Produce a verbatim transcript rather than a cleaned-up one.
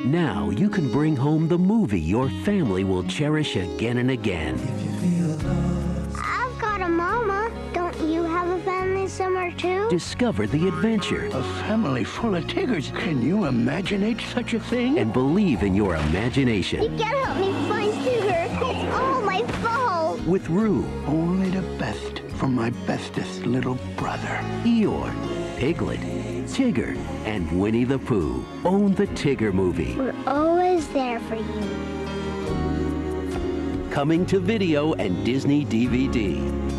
Now you can bring home the movie your family will cherish again and again. I've got a mama. Don't you have a family somewhere too? Discover the adventure. A family full of Tiggers. Can you imagine such a thing? And believe in your imagination. You gotta help me find Tigger. It's all my fault. With Roo. Only the best from my bestest little brother. Eeyore, Piglet, Tigger, and Winnie the Pooh. Own the Tigger movie. We're always there for you. Coming to video and Disney D V D.